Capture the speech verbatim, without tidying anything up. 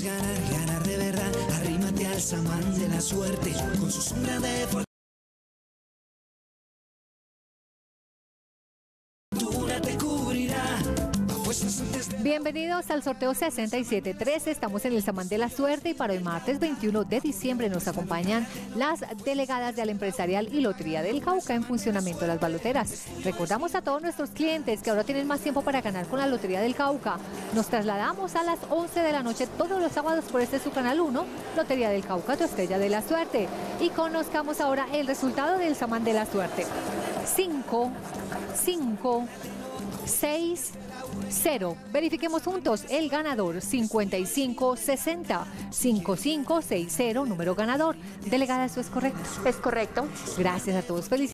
ganar, ganar de verdad. Arrímate al samán de la suerte, con su sombra de fortuna te cubrirá. Bienvenidos al sorteo sesenta y siete trece. Estamos en el Samán de la Suerte y para el martes veintiuno de diciembre nos acompañan las delegadas de Ala Empresarial y Lotería del Cauca en funcionamiento de las baloteras. Recordamos a todos nuestros clientes que ahora tienen más tiempo para ganar con la Lotería del Cauca. Nos trasladamos a las once de la noche todos los sábados por este su canal uno, Lotería del Cauca, tu estrella de la suerte. Y conozcamos ahora el resultado del Samán de la Suerte. cinco, cinco, seis, cero. Verifiquemos juntos el ganador cincuenta y cinco sesenta, cinco cinco seis cero, número ganador. Delegada, ¿eso es correcto? Es correcto. Gracias a todos. Felicidades.